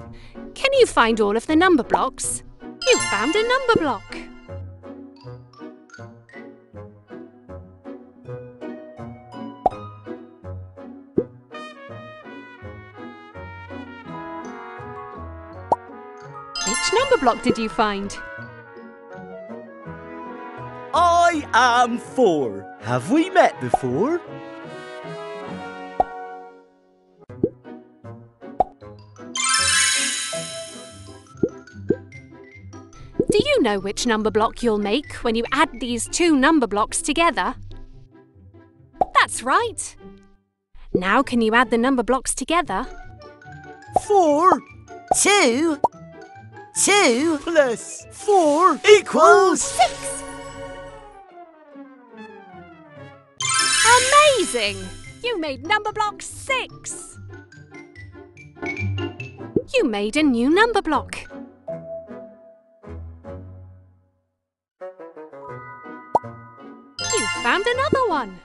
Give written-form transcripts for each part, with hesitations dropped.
Can you find all of the number blocks? You found a number block. Which number block did you find? I am 4. Have we met before? Do you know which number block you'll make when you add these two number blocks together? That's right. Now can you add the number blocks together? 4 2 plus 4 equals 6. Amazing! You made number block 6. You made a new number block. You found another one.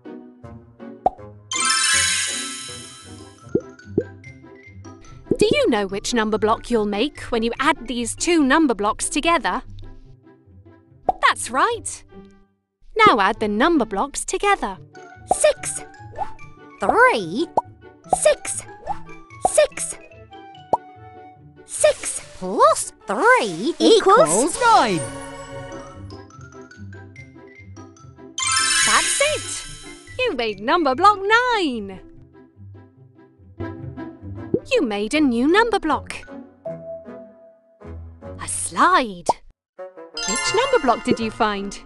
Do you know which number block you'll make when you add these two number blocks together? That's right. Now add the number blocks together. 6 3 6 6 6 plus 3 equals 9. That's it! You made number block 9. You made a new number block. A slide. Which number block did you find?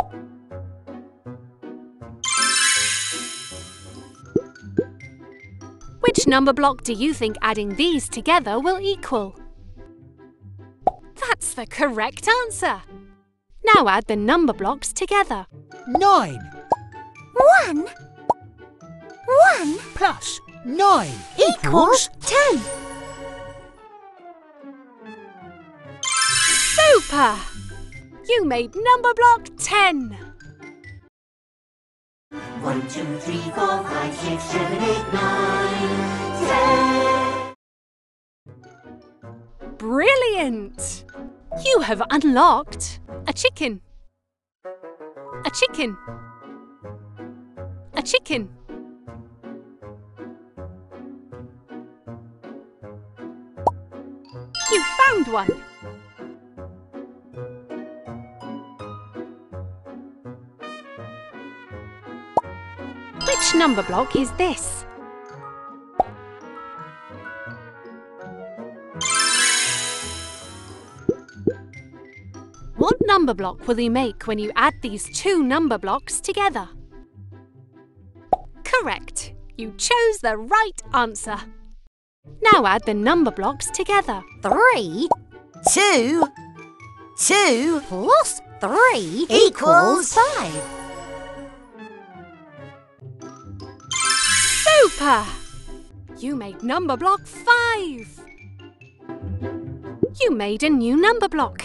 Which number block do you think adding these together will equal? That's the correct answer. Now add the number blocks together. 9 1 plus 9 equals 10. Super! You made number block 10. 1, 2, 3, 4, 5, 6, 7, 8, 9, 10. Brilliant! You have unlocked a chicken. A chicken. A chicken. You found one. Which number block is this? What number block will you make when you add these two number blocks together? Correct. You chose the right answer. Now add the number blocks together. 3 2 plus 3 equals 5. Super! You made number block 5. You made a new number block.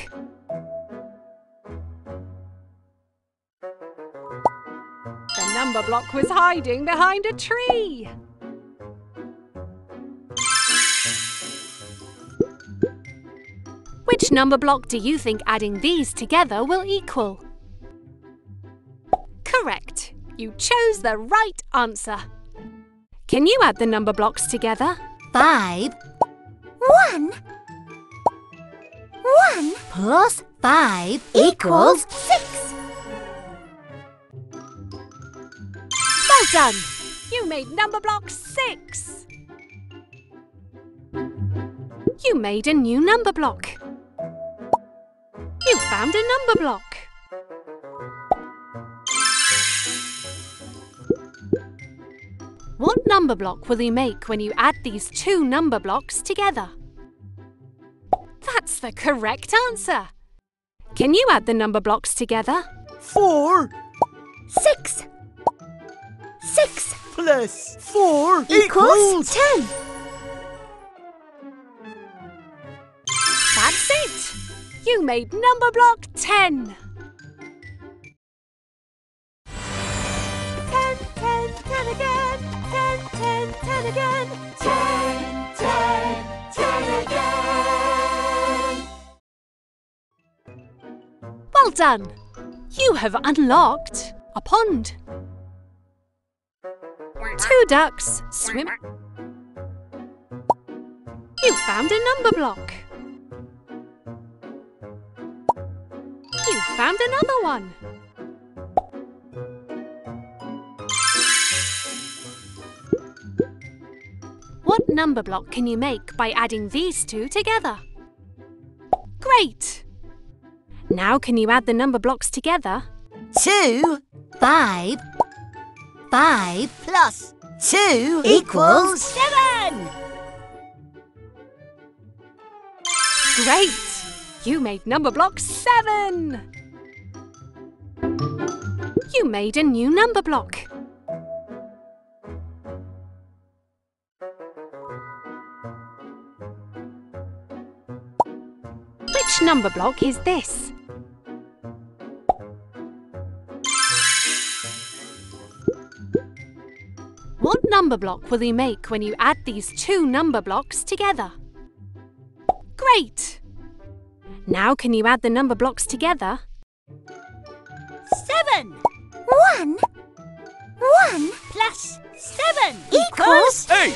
The number block was hiding behind a tree. Which number block do you think adding these together will equal? Correct. You chose the right answer. Can you add the number blocks together? 5 1 plus 5 equals 6. Well done! You made number block 6. You made a new number block. You found a number block. What number block will you make when you add these two number blocks together? That's the correct answer. Can you add the number blocks together? 4 6 plus 4 equals 10. That's it! You made number block 10. 10, 10, 10 again. 10, 10, 10 again. 10, 10, 10 again. Well done! You have unlocked a pond. 2 ducks swim. You found a number block. You found another one. What number block can you make by adding these two together? Great! Now can you add the number blocks together? 2, 5. 5 plus 2 equals 7. Great! You made number block 7. You made a new number block. Which number block is this? What number block will you make when you add these two number blocks together? Great! Now can you add the number blocks together? 7. 1 plus 7 equals 8.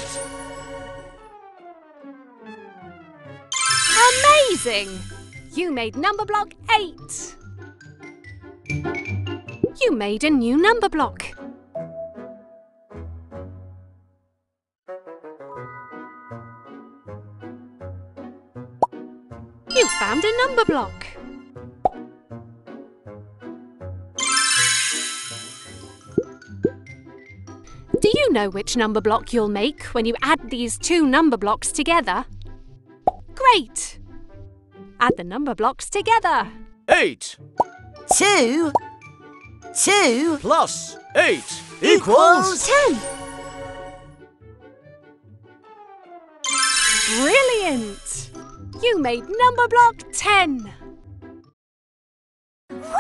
Amazing! You made number block 8. You made a new number block. You found a number block. Do you know which number block you'll make when you add these two number blocks together? Great! Add the number blocks together. 8 2 plus 8 equals 10. Brilliant! You made number block 10. 1, 2, 3, 4,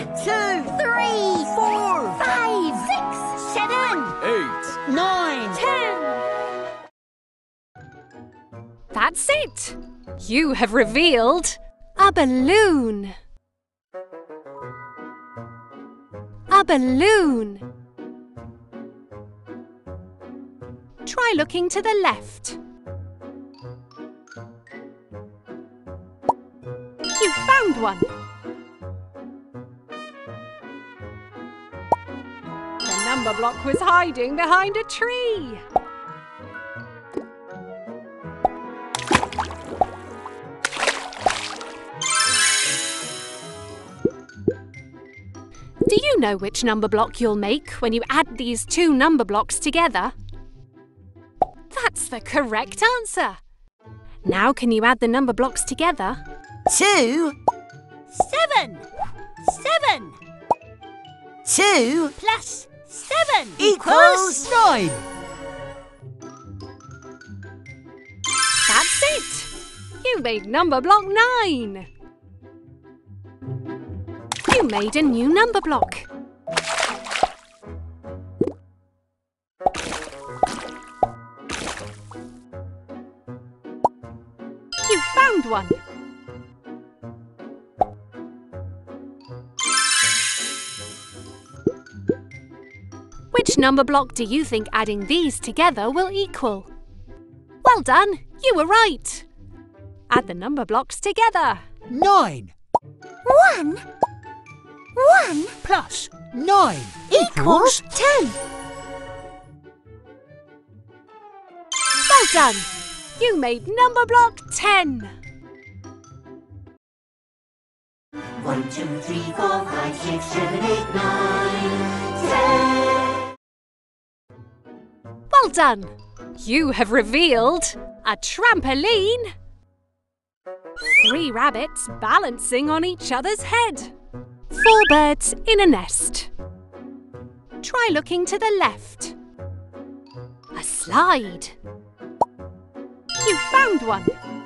5, 6, 7, 8 9, 10. That's it! You have revealed a balloon. A balloon. Try looking to the left. You found one. The number block was hiding behind a tree. Do you know which number block you'll make when you add these two number blocks together? That's the correct answer. Now can you add the number blocks together? 2, 7, 7. 2 plus 7 equals 9. That's it! You made number block 9. You made a new number block. You found one. Which number block do you think adding these together will equal? Well done, you were right. Add the number blocks together. 9 1 plus 9 equals 10. Well done. You made number block 10. 1, 2, 3, 4, 5, 6, 7, 8, 9, 10. Well done. You have revealed a trampoline. 3 rabbits balancing on each other's head. 4 birds in a nest. Try looking to the left. A slide. You found one.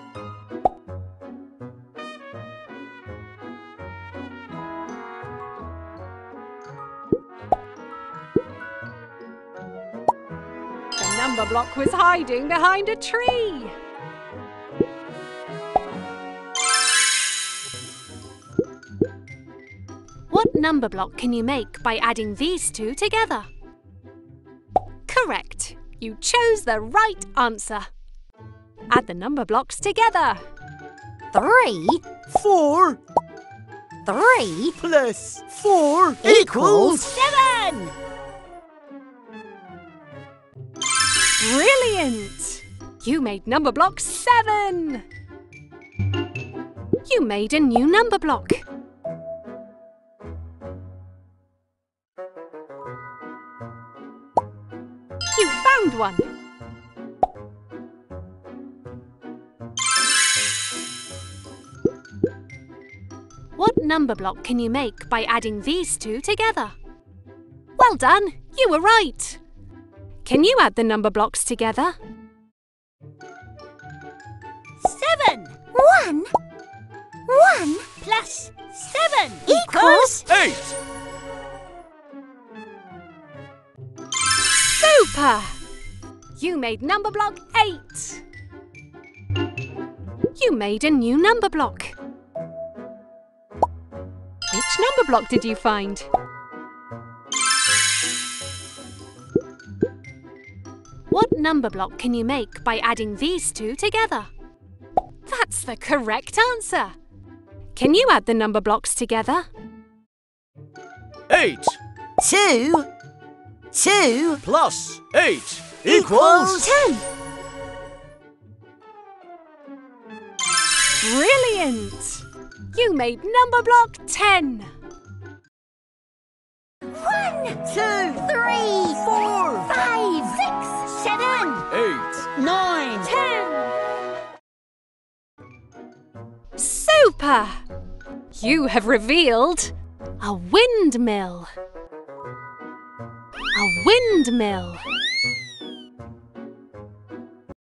The number block was hiding behind a tree. number block can you make by adding these two together? Correct. You chose the right answer. Add the number blocks together. 3 4 3 plus 4 equals 7. Brilliant! You made number block 7. You made a new number block. You found one. What number block can you make by adding these two together? Well done, you were right. Can you add the number blocks together? 7 1 1 plus 7 equals 8. Super! You made number block 8. You made a new number block. Which number block did you find? What number block can you make by adding these two together? That's the correct answer. Can you add the number blocks together? 8 2 2 plus 8 equals 10. Brilliant! You made number block 10. 1 2 3 4 5 6 7 8. 9 10. Super! You have revealed a windmill. A windmill.